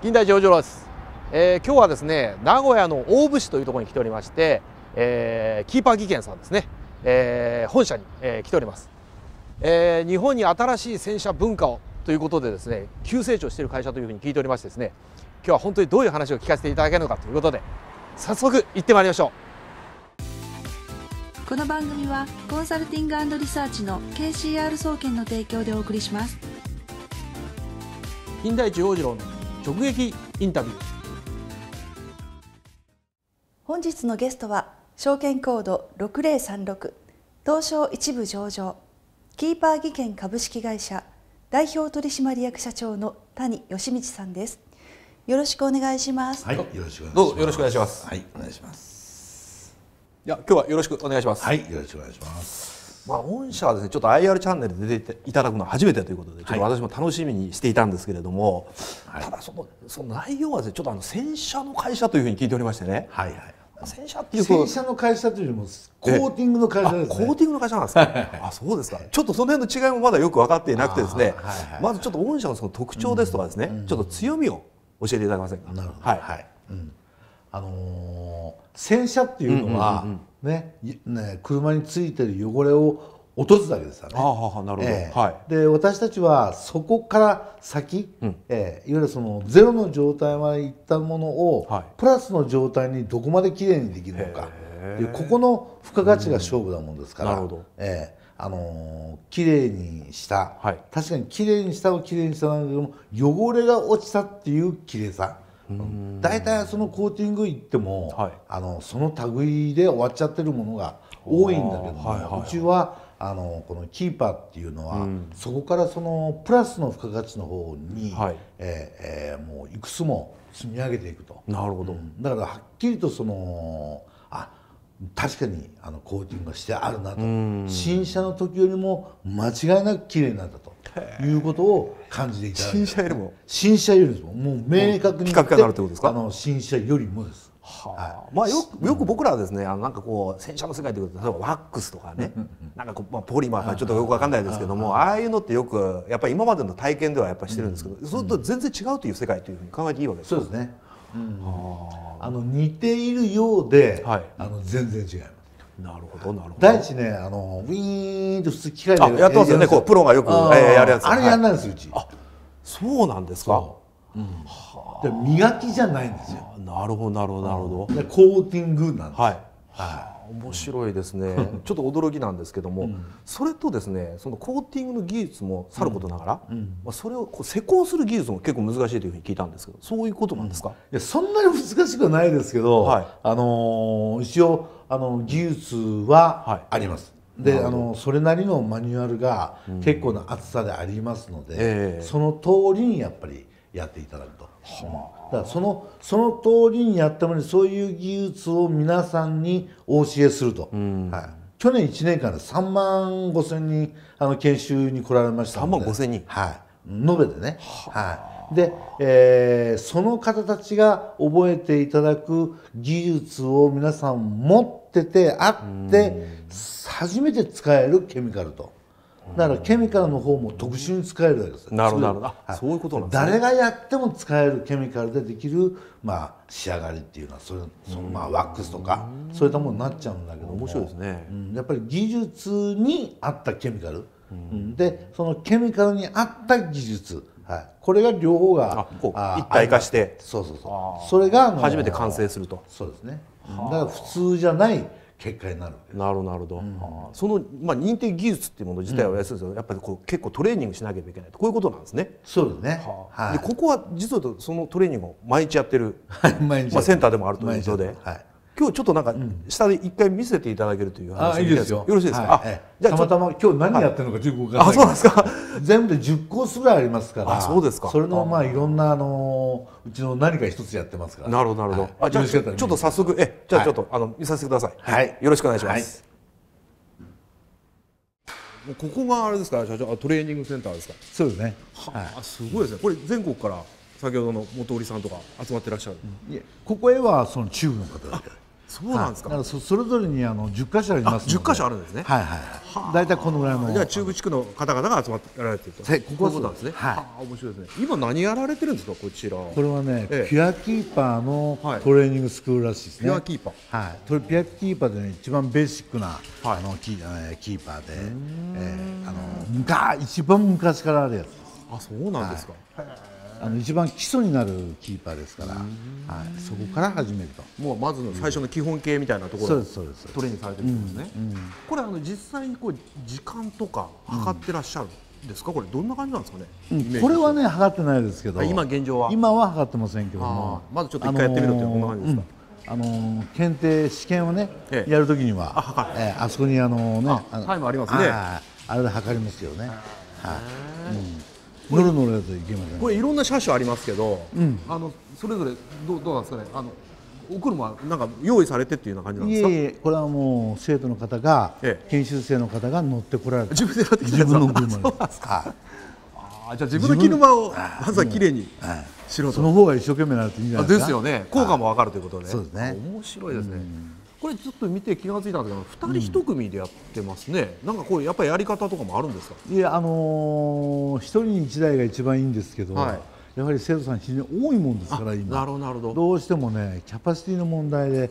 金田一洋次郎です。今日はですね、名古屋の大府市というところに来ておりまして、キーパー技研さんですね、本社に、来ております。日本に新しい洗車文化をということでですね、急成長している会社というふうに聞いておりましてですね、今日は本当にどういう話を聞かせていただけるのかということで、早速行ってまいりましょう。この番組はコンサルティング&リサーチの KCR 総研の提供でお送りします。 金田一洋次郎の直撃インタビュー。 本日のゲストは証券コード6036東証一部上場キーパー技研株式会社代表取締役社長の谷義道さんです。よろしくお願いします。 はい、よろしくお願いします。 どうぞよろしくお願いします。 はい、お願いします。 いや、今日はよろしくお願いします。 はい、よろしくお願いします。 御社はですね、ちょっと IR チャンネルで出ていただくのは初めてということで、ちょっと私も楽しみにしていたんですけれども、ただその内容はですね、ちょっと洗車の会社というふうに聞いておりましてね。 はいはい。 洗車っていう洗車の会社というよりもコーティングの会社ですね。 コーティングの会社なんですか。あ、そうですか。ちょっとその辺の違いもまだよく分かっていなくてですね、まずちょっと御社のその特徴ですとかですね、ちょっと強みを教えていただけませんか。 なるほど。はい。洗車っていうのはね、車についてる汚れを落とすだけですよね。 なるほど。 で、私たちはそこから先、いわゆるそのゼロの状態までいったものを、プラスの状態にどこまできれいにできるのか、でここの付加価値が勝負なもんですから、きれいにした、確かにきれいにしたはきれいにしたなんだけども、汚れが落ちたっていうきれいさ。大体そのコーティングいっても、その類で終わっちゃってるものが多いんだけども、うちはこのキーパーっていうのは、そこからそのプラスの付加価値の方に、もういくつも積み上げていくと。 なるほど。 だからはっきりとその確かにコーティングがしてあるなと、新車の時よりも間違いなく綺麗になったということを感じていただいて、新車よりももう明確にピカピカになるってことですか。 新車よりもです。 まあよく僕らはですね、なんかこう洗車の世界ということで、例えばワックスとかね、なんかこうポリマーかちょっとよくわかんないですけども、ああいうのってよくやっぱり今までの体験ではやっぱりしてるんですけど、それと全然違うという世界というふうに考えていいわけですか。 そうですね。似ているようで、全然違います。 なるほどなるほど。 第一ね、ウィーンと普通機械でやってますよね。こうプロがよくやるやつ。 あれやんないんですうち。 あ、そうなんですか。 で磨きじゃないんですよ。 なるほどなるほどなるほど。 コーティングなんです。 面白いですね。ちょっと驚きなんですけども、それとですね、そのコーティングの技術もさることながら、それをこう施工する技術も結構難しいというふうに聞いたんですけど、そういうことなんですか。 いや、そんなに難しくはないですけど、一応技術はあります。で、それなりのマニュアルが結構な厚さでありますので、その通りにやっぱりやっていただくと。だからその通りにやったのに、そういう技術を皆さんにお教えすると。去年1年間で3万5千人研修に来られましたので。 3万5千人。 延べでね。で、その方たちが覚えていただく技術を皆さん持っててあって初めて使えるケミカルと。だからケミカルの方も特殊に使えるわけです。 なるほど。そういうことなんですね。 誰がやっても使えるケミカルでできる仕上がりっていうのはワックスとかそういったものになっちゃうんだけども、 面白いですね。 やっぱり技術に合ったケミカルで、そのケミカルに合った技術、これが両方が一体化して、 それが初めて完成すると。 そうですね。だから普通じゃない結果になる。 なるほど。その認定技術っていうもの自体はやっぱり結構トレーニングしなければいけないと、こういうことなんですね。 そうですね。 でここは実はそのトレーニングを毎日やってるセンターでもあるということで、今日ちょっとなんか下で一回見せていただけるという話いいですよ。 よろしいですか。 じゃあたまたま今日何やってるのかちょっと分からない。 そうなんですか。 全部で10コースぐらいありますから。 そうですか。 それのいろんなうちの何か一つやってますから。 なるほど。じゃあちょっと早速じゃあちょっと見させてください。よろしくお願いします。ここがあれですか、社長、トレーニングセンターですか。 そうですね。 すごいですね。これ全国から先ほどの元織さんとか集まってらっしゃる。 ここへはその中部の方だけ。 そうなんですか。 だからそれぞれに10箇所ありますので。 10箇所あるんですね。 はいはい。大体このぐらいの。 じゃあ中部地区の方々が集まられていると。ここなんですね。はい。面白いですね。今何やられてるんですか、こちら。 これはね、ピュアキーパーのトレーニングスクールらしいですね。 ピュアキーパー。 はい。ピュアキーパーでね、一番ベーシックなキーパーで、一番昔からあるやつです。 あ、そうなんですか。 一番基礎になるキーパーですから、そこから始めると。 もうまずの最初の基本形みたいなところをトレーニングされてるんですね。これ実際に時間とか測ってらっしゃるんですか。これどんな感じなんですかね。 これはね測ってないですけど、 今現状は測ってませんけども、 まずちょっと一回やってみるというこんな感じですか。 検定試験をねやるときにはあそこにタイムありますね。 あれで測りますよね。ノロノロやついけません。 これいろんな車種ありますけど、それぞれどうなんですかね。お車はなんか用意されてっていうような感じなんですか。 いえ、これはもう生徒の方が、研修生の方が乗ってこられた。 自分で乗ってきたやつ。 自分の車で。 じゃあ自分の車をまずは綺麗にしろと。 その方が一生懸命なるといいんじゃないですか。 ですよね。効果もわかるということで。 そうですね。 面白いですね。これちょっと見て気がついたんですけど、2人1組でやってますね。なんかこうやっぱりやり方とかもあるんですか。 いや、1人に1台が一番いいんですけど、やはり生徒さん非常に多いもんですから今。 なるほど。 どうしてもねキャパシティの問題で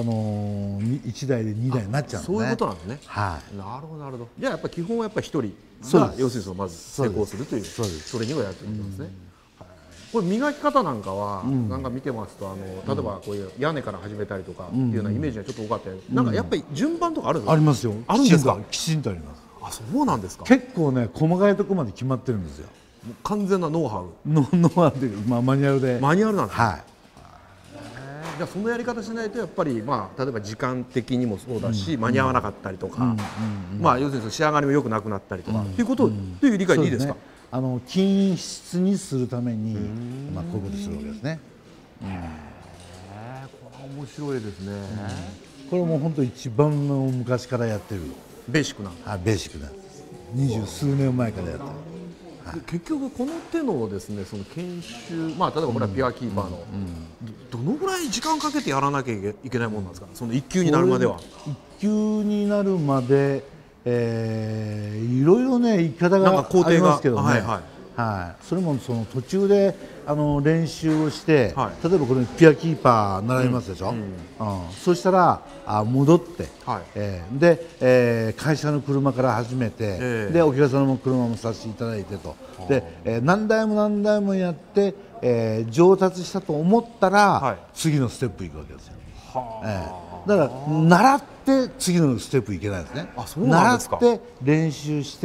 1台で2台になっちゃうんですね。 そういうことなんですね。 はい。 なるほど。じゃあやっぱり基本はやっぱり1人が要するにまず成功するというトレーニングをやってるんですね。これ磨き方なんかはなんか見てますと例えばこういう屋根から始めたりとかっていうようなイメージがちょっと多かったり、なんかやっぱり順番とかあるんですか。 ありますよ。 あるんですか。 きちんとあります。 あ、そうなんですか。 結構ね細かいところまで決まってるんですよ。 完全なノウハウ。 ノウハウでマニュアルで。 マニュアルなんですか。 はい。 じゃあそのやり方しないとやっぱり例えば時間的にもそうだし間に合わなかったりとか、要するに仕上がりも良くなくなったりとかっていうことという理解でいいですか。 均質にするためにこういうことするわけですね。 これは面白いですね。 これも本当一番の昔からやってるベーシックな。 ベーシックな20数年前からやってる。 結局この手のですね、その研修、例えばこれはピュアキーパーのどのぐらい時間かけてやらなきゃいけないものなんですか。その1級になるまでは。 1級になるまでいろいろね言い方がありますけどね。それもその途中で練習をして、例えばこれピュアキーパー習いますでしょ。そしたら戻って、で会社の車から始めて、でお客様の車もさせていただいてと、で何台もやって、上達したと思ったら、次のステップ行くわけですよ。だから習って次のステップいけないですね。習って練習して、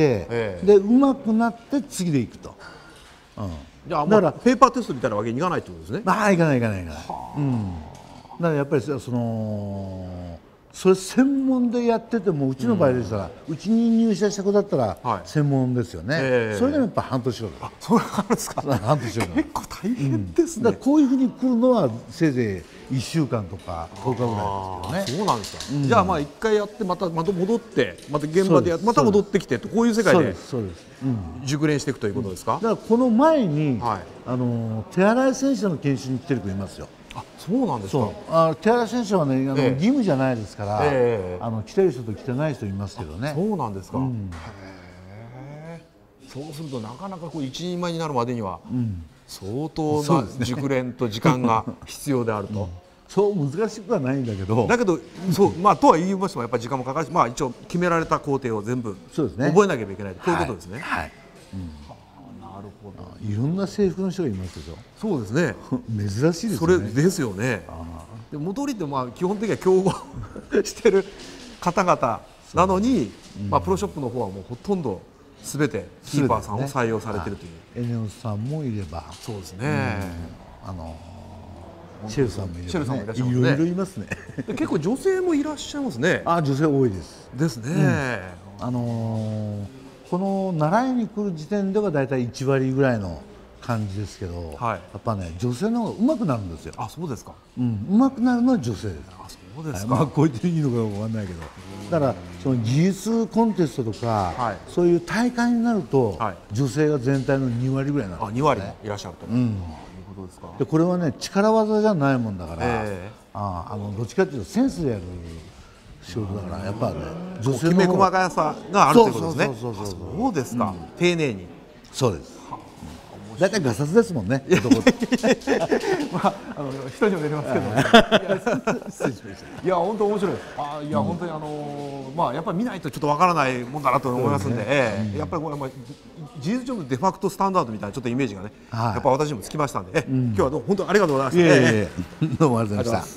で上手くなって次でいくと。 じゃあだからペーパーテストみたいなわけにいかないってことですね。 いかない。だからやっぱりそれ専門でやってても、うちの場合でしたら、うちに入社した子だったら専門ですよね。それでもやっぱ半年後です。 そうなんですか。 半年後。 結構大変ですね。 こういうふうに来るのはせいぜい1週間とか10日ぐらいですけどね。 そうなんですか。じゃあ1回やってまた戻ってまた現場でやってまた戻ってきてと、こういう世界で熟練していくということですか。 だからこの前に手洗い選手の研修に来てる子いますよ。 あ、そうなんですか。 手洗い選手はね義務じゃないですから、来てる人と来てない人いますけどね。 そうなんですか。そうするとなかなか一人前になるまでには相当な熟練と時間が必要であると。 そう難しくはないんだけど、 そうとは言いましてもやっぱり時間もかかるし、一応決められた工程を全部覚えなければいけないと、こういうことですね。なるほど。 いろんな制服の人がいますでしょ。 そうですね。 珍しいですね。 それですよね。で戻りって基本的には競合してる方々なのに、プロショップの方はもうほとんどすべてキーパーさんを採用されているという。 エネオスさんもいれば、 そうですね。 シェルさんもいれば、 いろいろいますね。 結構女性もいらっしゃいますね。 女性多いです。 ですね。 この習いに来る時点ではだいたい1割ぐらいの感じですけど、やっぱね女性の方が上手くなるんですよ。 あ、そうですか。 上手くなるのは女性です。 あ、そうですか。 こう言っていいのかわかんないけど、だからその技術コンテストとか、そういう大会になると、女性が全体の2割ぐらいなんですね。 2割いらっしゃると。 どですか。 でこれはね力技じゃないもんだから、どっちかっていうとセンスでやる仕事だからやっぱね女性のきめ細かさがあるということですね。そうですか、丁寧に。 そうです。大体ガサツですもんね。 まあ人にも出てますけど。いや本当面白いです。いや本当にまあやっぱり見ないとちょっとわからないもんだなと思いますんで、やっぱりこれ事実上のデファクトスタンダードみたいなちょっとイメージがね、やっぱ私にもつきましたんで、今日はどうも本当ありがとうございました。 どうもありがとうございました。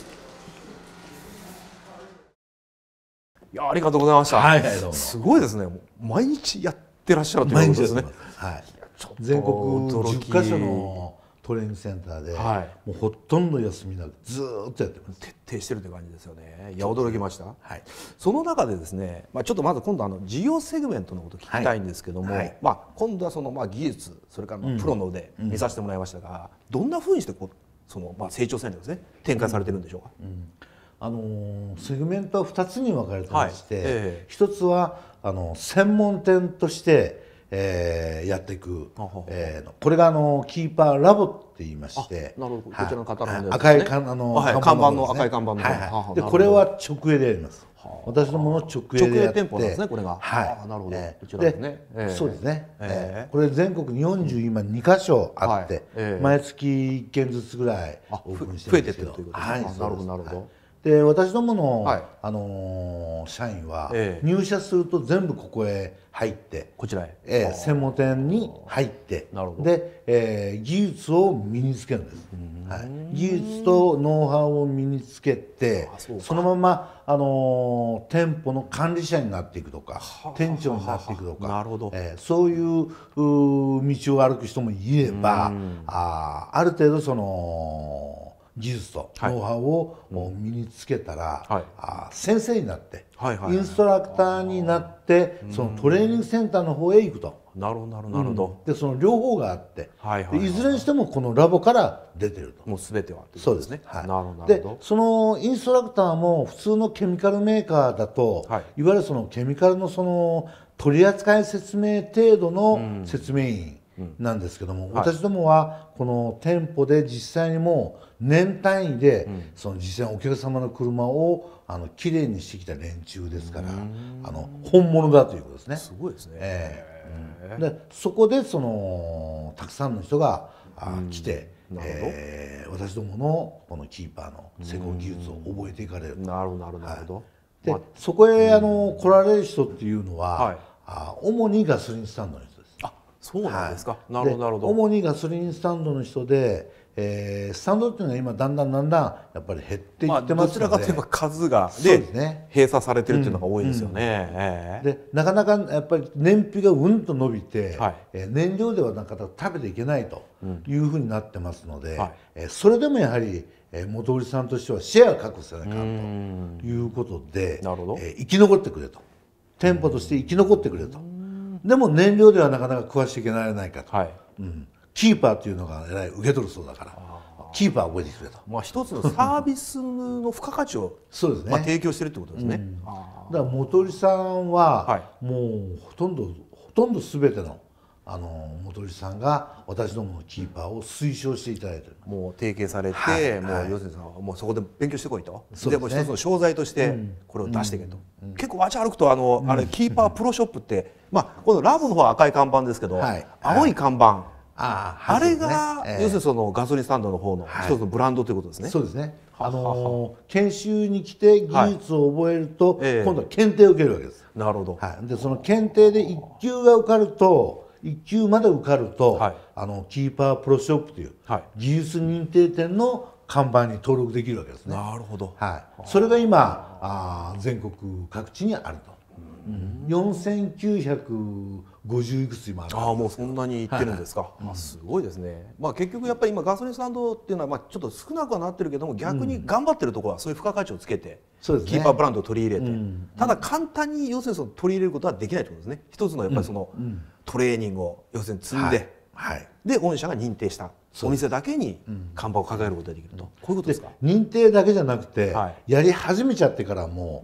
いやありがとうございました。 はいはいどうも。 すごいですね。毎日やってらっしゃるということですね。 はい。全国10カ所のトレーニングセンターで、もうほとんど休みなくずーっとやってます。 徹底してるという感じですよね。いや驚きました。はい。その中でですね、ちょっとまず今度事業セグメントのことを聞きたいんですけども、今度はその技術それからプロの腕見させてもらいましたが、どんなふうにしてその成長戦略ですね展開されてるんでしょうか。 セグメントは2つに分かれてまして、1つは専門店としてやっていく、これがキーパーラボって言いまして、 なるほど、こちらの方の赤い看板の赤い看板のでこれは直営でやります。私どもの直営でやって、 直営店舗なんですねこれが。なるほど。こちらですね。 そうですね。これ全国に40今2カ所あって、毎月1件ずつぐらいオープンしてるんですけど、 増えてってるということですね。なるほどなるほど。 で私どもの、社員は入社すると全部ここへ入ってこちらへ、 専門店に入ってで、技術を身につけるんです、技術とノウハウを身につけてそのまま、店舗の管理者になっていくとか店長になっていくとか、そういう道を歩く人もいれば、ある程度その技術とノウハウを身につけたら、先生になってインストラクターになってそのトレーニングセンターの方へ行くと。 なるほどなるほど。 でその両方があっていずれにしてもこのラボから出てると。 もう全てはそうですね。でそのインストラクターも普通のケミカルメーカーだと、いわゆるそのケミカルのその取扱説明程度の説明員なんですけども、私どもはこの店舗で実際にもう年単位でその実際にお客様の車をきれいにしてきた連中ですから、本物だということですね。 すごいですね。 でそこでそのたくさんの人が来て、私どものこのキーパーの施工技術を覚えていかれる。 なるほどなるほど。 でそこへ来られる人っていうのは、主にガソリンスタンドの人です。 そうなんですか。なるほどなるほど。 主にガソリンスタンドの人で、スタンドっていうのは今だんだんやっぱり減っていってますので、 どちらかといえば数がで閉鎖されてるっていうのが多いですよね。 でなかなかやっぱり燃費がうんと伸びて、燃料ではなかなか食べていけないというふうになってますので、それでもやはり元売りさんとしてはシェア確保せなきゃということで、生き残ってくれと、店舗として生き残ってくれと。でも燃料ではなかなか食わしていけられないかと、キーパーというのがえらい受け取るそうだからキーパー覚えてきてくれと。 一つのサービスの付加価値を提供してるってことですね。 だから元売りさんはもうほとんど全ての元売りさんが私どものキーパーを推奨していただいてる。 もう提携されて、もう要するにもうそこで勉強してこいと。でも一つの商材としてこれを出していけと。結構街歩くとあれキーパープロショップってこのラボの方は赤い看板ですけど、青い看板、あれが要するにそのガソリンスタンドの方の一つのブランドということですね。 そうですね。研修に来て技術を覚えると今度は検定を受けるわけです。 なるほど。 でその検定で1級が受かると1級まで受かると、キーパープロショップという技術認定店の看板に登録できるわけですね。 なるほど。 それが今全国各地にあると。4950いくつ今ある。 もうそんなにいってるんですか。すごいですね。結局やっぱり今ガソリンスタンドっていうのはちょっと少なくはなってるけども、逆に頑張ってるところはそういう付加価値をつけてキーパーブランドを取り入れて、ただ簡単に要するにその取り入れることはできないということですね。一つのやっぱりそのトレーニングを要するに積んで、で御社が認定したお店だけに看板を掲げることができると、こういうことですか。 認定だけじゃなくて、やり始めちゃってからも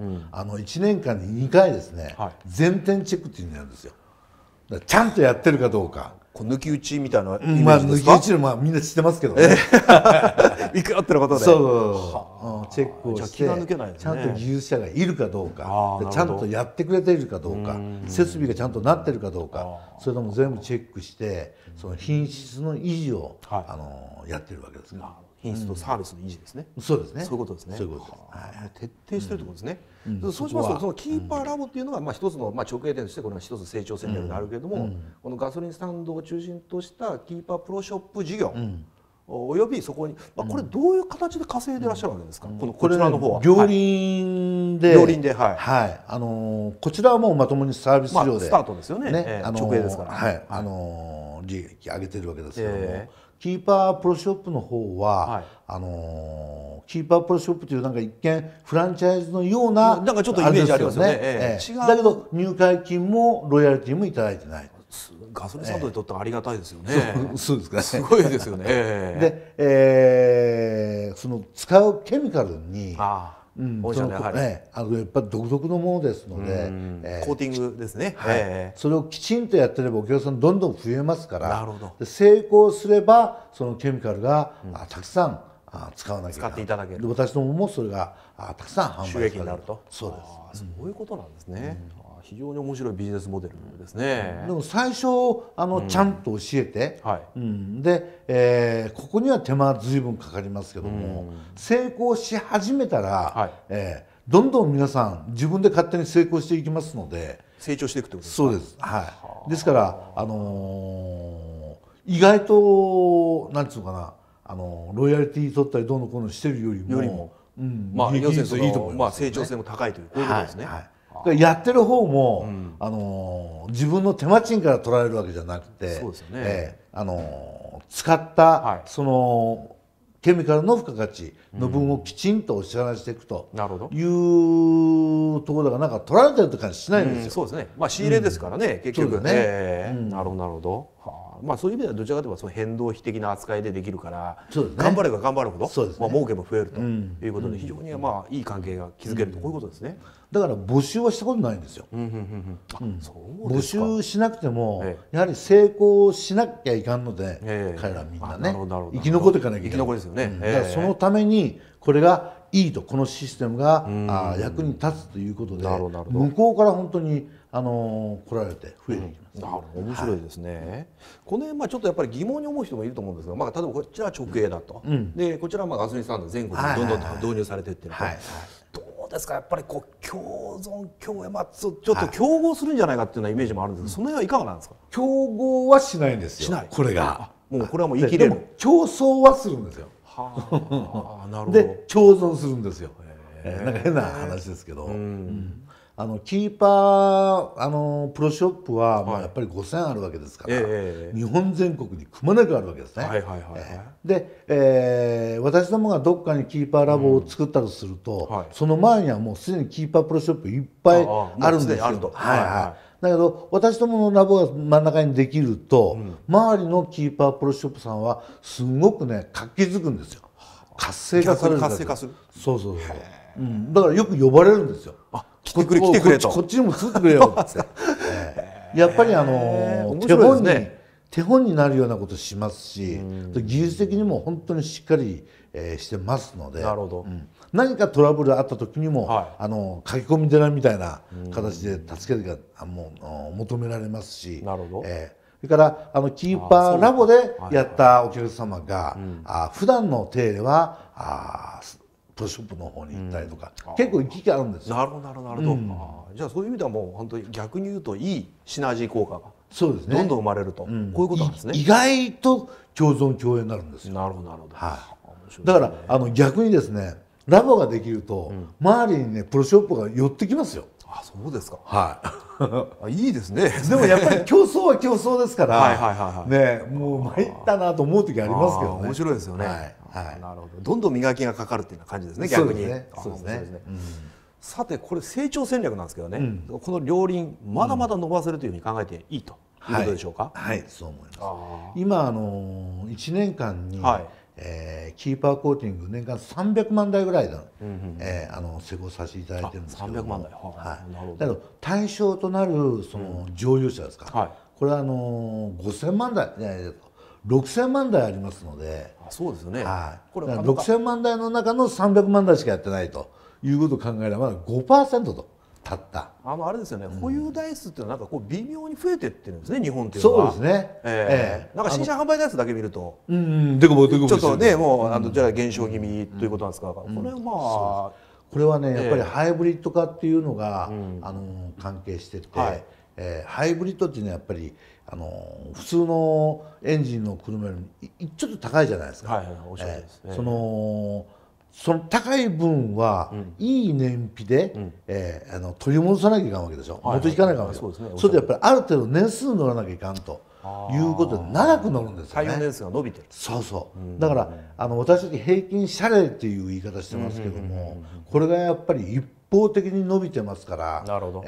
1年間に2回ですね、全店チェックっていうのをやるんですよ。ちゃんとやってるかどうか、 こう抜き打ちみたいなイメまあージですか？ 抜き打ちのみんな知ってますけどね。 いくらってなことで。 そうチェックをして、 じゃあ気が抜けないですね。 ちゃんと技術者がいるかどうか、 でちゃんとやってくれているかどうか、設備がちゃんとなってるかどうか、それとも全部チェックして、その品質の維持を、やってるわけですから。 品質とサービスの維持ですね。 そうですね。 そういうことですね。 そういうことです。 徹底してるってことですね。そうしますと、そのキーパーラボっていうのがまあ一つの直営店としてこれは一つ成長戦略であるけれども、このガソリンスタンドを中心としたキーパープロショップ事業。およびそこに、これどういう形で稼いでいらっしゃるわけですか。こちらの方は両輪で、こちらはもうまともにサービス上でスタートですよね。直営ですから。 利益上げてるわけですけども、キーパープロショップの方は、キーパープロショップというなんか一見フランチャイズのようななんかちょっとイメージありますよね。 だけど入会金もロイヤリティもいただいてない。 ガソリンスタンドでとってはありがたいですよね。 そうですかね。 すごいですよね。 で、その使うケミカルに、やっぱり独特のものですので、 コーティングですね。 それをきちんとやってればお客さんどんどん増えますから、成功すればそのケミカルがたくさん使わなきゃいけない。 使っていただける。 私どももそれがたくさん販売収益になると。 そうです。 そういうことなんですね。非常に面白いビジネスモデルですね。 でも最初ちゃんと教えて、で、ここには手間ずいぶんかかりますけども、成功し始めたら、どんどん皆さん自分で勝手に成功していきますので、 成長していくということですか。 そうです。ですから意外となんていうのかな、ロイヤリティ取ったりどうのこうのしてるよりも、 要するに成長性も高いというこういうことですね。 やってる方も、自分の手間賃から取られるわけじゃなくて、使ったそのケミカルの付加価値の分をきちんとお支払いしていくというところがなんか取られてるって感じしないんですよ。 そうですね。仕入れですからね、結局ね。なるほどなるほど。そういう意味ではどちらかというとその変動費的な扱いでできるから、頑張れば頑張るほど儲けも増えるということで、非常にいい関係が築けるとこういうことですね。 だから募集はしたことないんですよ。募集しなくてもやはり成功しなきゃいかんので、彼らみんなね生き残っていかなきゃいけない。生き残りですよね。だからそのためにこれがいいと、このシステムが役に立つということで、向こうから本当に来られて増えていきます。 面白いですね。この辺ちょっとやっぱり疑問に思う人もいると思うんですが、例えばこちらは直営だと、でこちらはガソリンスタンド全国にどんどん導入されていってると、どうですか、やっぱり共存共栄、ちょっと競合するんじゃないかっていうようなイメージもあるんですけど、その辺はいかがなんですか。 競合はしないんですよ。しない。これがもうこれはもう生きれる。 競争はするんですよ。で共存するんですよ。なんか変な話ですけど、キーパープロショップはやっぱり5000あるわけですから、日本全国にくまなくあるわけですね。で、私どもがどっかにキーパーラボを作ったとすると、その前にはもうすでにキーパープロショップいっぱいあるんですよ。だけど私どものラボが真ん中にできると、周りのキーパープロショップさんはすごくね活気づくんですよ。活性化される。 活性化する。 そう。だからよく呼ばれるんですよ。 来てくれと。 こっちにも作ってくれよって。やっぱり手本になるようなことしますし、技術的にも本当にしっかりしてますので、何かトラブルあった時にも書き込み寺みたいな形で助けが求められますし、それからキーパーラボでやったお客様が普段の手入れはプロショップの方に行ったりとか、結構行き来あるんですよ。 なるほど。じゃあそういう意味ではもう本当に逆に言うといいシナジー効果がそうですね、 どんどん生まれると、こういうことなんですね。 意外と共存共栄になるんですよ。 なるほど。 だから逆にですね、ラボができると周りにねプロショップが寄ってきますよ。 そうですか。 いいですね。 でもやっぱり競争は競争ですからね、もう参ったなと思う時ありますけどね。 面白いですよね。なるほど。どんどん磨きがかかるっていうような感じですね、逆に。そうですね。さてこれ成長戦略なんですけどね、この両輪まだまだ伸ばせるというふうに考えていいということでしょうか。 そう思います。今1年間にキーパーコーティング年間300万台ぐらいの施工させていただいてるんですけども、だけど対象となるその乗用車ですか、 これは5000万台6000万台ありますので、 そうですよね。 これ6000万台の中の300万台しかやってないということを考えればまだ 5% とたったあれですよね、保有台数っていうのはなんかこう微妙に増えてってるんですね、日本っていうのは。 そうですね。 なんか新車販売台数だけ見るとでこぼでこぼちょっとね、もうじゃあ減少気味ということなんですが、これはこれはねやっぱりハイブリッド化っていうのが関係してて、ハイブリッドっていうのはやっぱり普通のエンジンの車よりちょっと高いじゃないですか。 おっしゃるんですね。 その高い分はいい燃費で取り戻さなきゃいかんわけでしょ。元引かなきゃいかんわけですよ。それでやっぱりある程度年数乗らなきゃいかんということで長く乗るんですよね。 耐用年数が伸びてる。 そうそう。だから私たち平均車齢っていう言い方してますけども、これがやっぱり一方的に伸びてますから。 なるほど。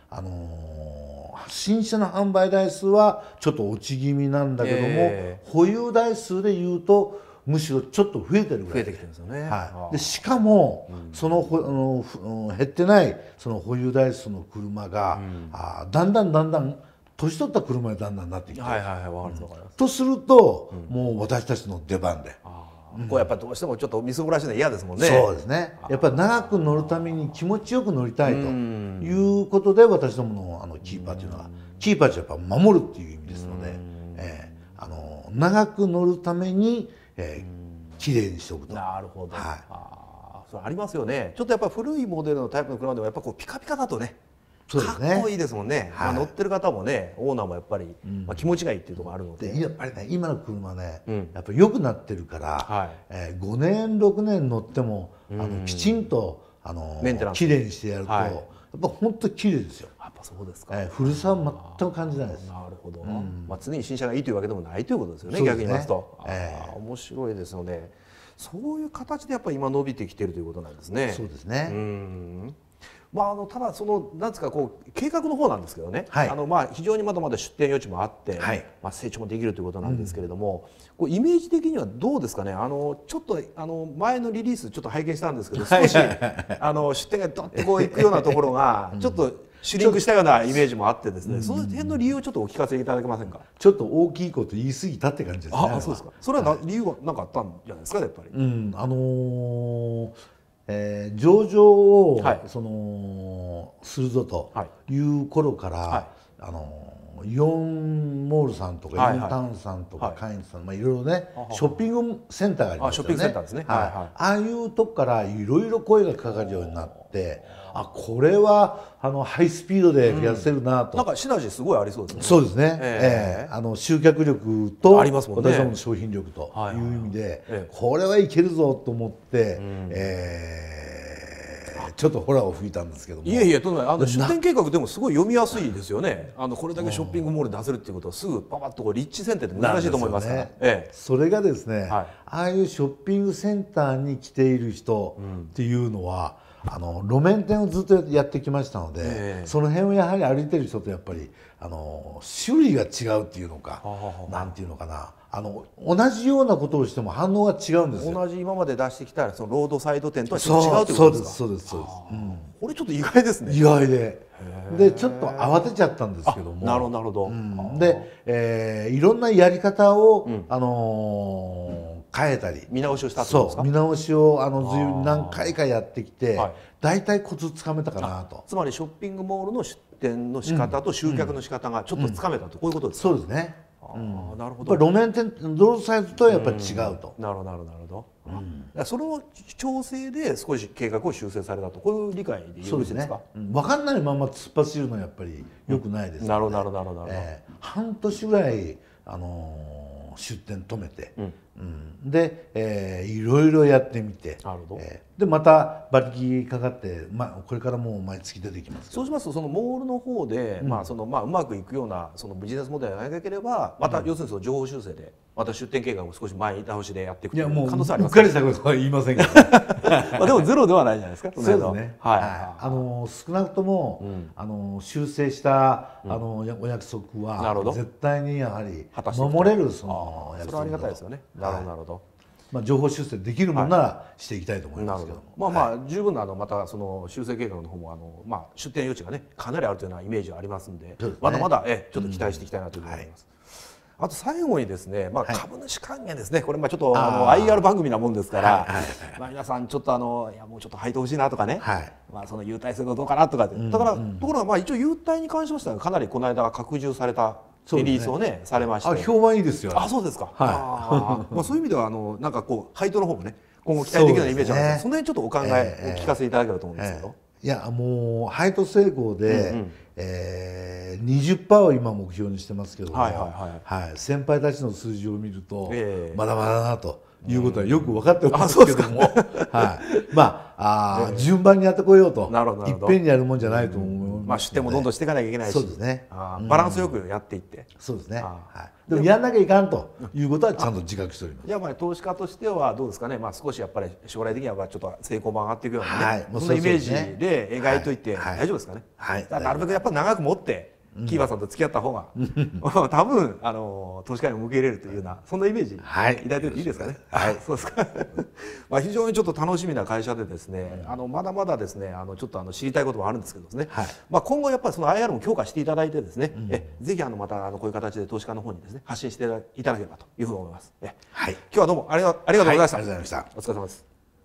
新車の販売台数はちょっと落ち気味なんだけども、保有台数でいうとむしろちょっと増えてるぐらい。 増えてきてるんですよね。 でしかもその減ってないその保有台数の車がだんだん年取った車にだんだんなっていってる。とするともう私たちの出番で。 こうやっぱどうしてもちょっとみすぼらしいの嫌ですもんね。 そうですね。やっぱり長く乗るために気持ちよく乗りたいということで私どものキーパーというのはキーパーってやっぱ守るっていう意味ですので、長く乗るためにきれいにしておくと。 なるほど。それありますよね。ちょっとやっぱ古いモデルのタイプの車でもやっぱこうピカピカだとね。かっこいいですもんね。乗ってる方もね、オーナーもやっぱり気持ちがいいっていうところあるので、 やっぱりね今の車ねやっぱり良くなってるから5年6年乗ってもきちんときれいにしてやるとやっぱ本当きれいですよ。 やっぱそうですか。 古さは全く感じないです。 なるほど。常に新車がいいというわけでもないということですよね。逆に言いますと面白いですよね。そういう形でやっぱり今伸びてきているということなんですね。 そうですね。 ただなんですかこう計画の方なんですけどね、非常にまだまだ出店余地もあって、成長もできるということなんですけれども、こうイメージ的にはどうですかね。ちょっと前のリリースちょっと拝見したんですけど、少し出店がドッとこういくようなところがちょっとシュリンクしたようなイメージもあってですね、その辺の理由をちょっとお聞かせいただけませんか。 ちょっと大きいこと言い過ぎたって感じですね。 そうですか。それは理由は何かあったんじゃないですか、やっぱり。 上場をするぞという頃からイオンモールさんとかイオンタウンさんとかカインズさんいろいろねショッピングセンターがありますよね。 ショッピングセンターですね。 ああいうとこからいろいろ声がかかるようになって、これはハイスピードで増やせるなと。 なんかシナジーすごいありそうですね。 そうですね。集客力と私どもの商品力という意味でこれはいけるぞと思ってちょっとホラーを吹いたんですけども。 いえとんでもない。出店計画でもすごい読みやすいですよね。これだけショッピングモールで出せるっていうことはすぐパパッと立地選定って難しいと思いますから。 それがですね、ああいうショッピングセンターに来ている人っていうのは路面店をずっとやってきましたので、その辺をやはり歩いてる人とやっぱり種類が違うっていうのかなんていうのかな。同じようなことをしても反応が違うんですよ。 同じ今まで出してきたそのロードサイド店とはちょっと違うということですか。 そうです。 これちょっと意外ですね。 意外でちょっと慌てちゃったんですけども。 なるほど。 でいろんなやり方を変えたり見直しをしたってことですか。 見直しを随分何回かやってきて大体コツつかめたかなと。 つまりショッピングモールの出店の仕方と集客の仕方がちょっとつかめたと、こういうことですか。 そうですね。 なるほど。 路面店ロードサイズとはやっぱり違うと。 なるほど。その調整で少し計画を修正されたと、こういう理解でよろしいですか。 分かんないまま突っ走るのはやっぱり良くないです。 なるほど。 半年ぐらい出店止めて、でいろいろやってみて、でまた馬力かかって、これからもう毎月出てきます。 そうしますとそのモールの方でうまくいくようなそのビジネスモデルがなければまた要するにその情報修正でまた出店計画を少し前倒しでやっていくという可能性ありますか。 うっかりしたことは言いませんけどでもゼロではないじゃないですか。 そうですね。少なくとも修正したお約束は絶対にやはり守れるその約束。 それはありがたいですよね。なるほど。 情報修正できるものならしていきたいと思いますけども、 十分なまたその修正計画の方も出展余地がねかなりあるというようなイメージがありますんで、まだまだちょっと期待していきたいなというふうに思います。あと最後にですね、株主還元ですね、これちょっとIR 番組なもんですから、皆さんちょっといやもうちょっと入ってほしいなとかね、その優待制度どうかなとか、だからところが一応優待に関しましてはかなりこの間拡充されたリリースをねされまして、 評判いいですよ。 そうですか。そういう意味ではなんかこう配当の方もね今後期待できるようなイメージがあるので、その辺ちょっとお考えお聞かせいただければと思うんですけど。 いやもう配当成功で、20% を今目標にしてますけども、先輩たちの数字を見ると、まだまだなということはよく分かっておりますけども、順番にやってこようと、いっぺんにやるもんじゃないと思います。 出店もどんどんしていかなきゃいけないし、そうですね。バランスよくやっていって、 そうですね。でもやんなきゃいかんということはちゃんと自覚しております。 じゃあ投資家としてはどうですかね。少しやっぱり将来的にはちょっと成功も上がっていくようなね、そんなイメージで描いといて大丈夫ですかね。なるべくやっぱ長く持ってキーバーさんと付き合った方が多分投資家にも受け入れるというようなそんなイメージ抱いていいですかね。そうですか。非常にちょっと楽しみな会社でですね、まだまだですねちょっと知りたいこともあるんですけどですね、今後やっぱりその IR も強化していただいてですね、ぜひまたこういう形で投資家の方にですね発信していただければというふうに思います。今日はどうもありがとうございました。 ありがとうございました。 お疲れ様です。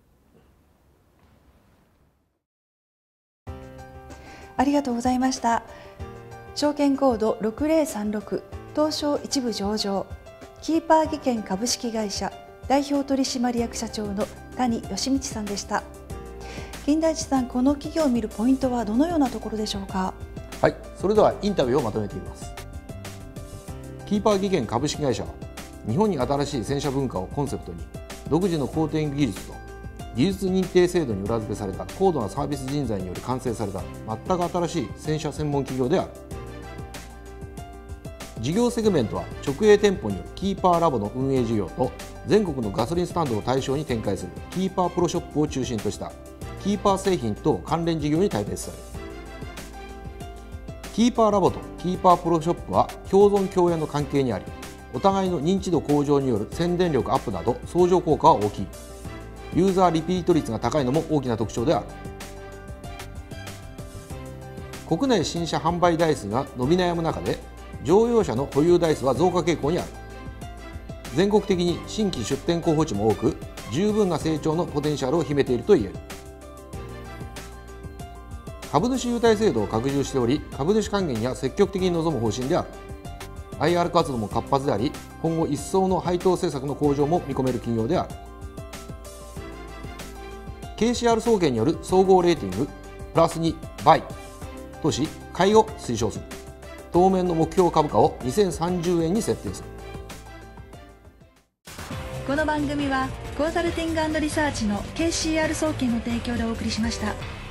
ありがとうございました。証券コード6036東証一部上場キーパー技研株式会社代表取締役社長の谷義道さんでした。金田一さん、この企業を見るポイントはどのようなところでしょうか。 はい、それではインタビューをまとめています。キーパー技研株式会社は日本に新しい洗車文化をコンセプトに独自のコーティング技術と技術認定制度に裏付けされた高度なサービス人材により完成された全く新しい洗車専門企業である。事業セグメントは直営店舗によるキーパーラボの運営事業と全国のガソリンスタンドを対象に展開するキーパープロショップを中心としたキーパー製品等関連事業に大別される。キーパーラボとキーパープロショップは共存共栄の関係にあり、お互いの認知度向上による宣伝力アップなど相乗効果は大きい。ユーザーリピート率が高いのも大きな特徴である。国内新車販売台数が伸び悩む中で乗用車の保有台数は増加傾向にある。全国的に新規出店候補地も多く、十分な成長のポテンシャルを秘めていると言える。株主優待制度を拡充しており、株主還元には積極的に臨む方針である。IR 活動も活発であり、今後一層の配当政策の向上も見込める企業である。KCR 総研による総合レーティングプラス2倍とし、買いを推奨する。当面の目標株価を2030円に設定する。 この番組はコンサルティング&リサーチの KCR 総研の提供でお送りしました。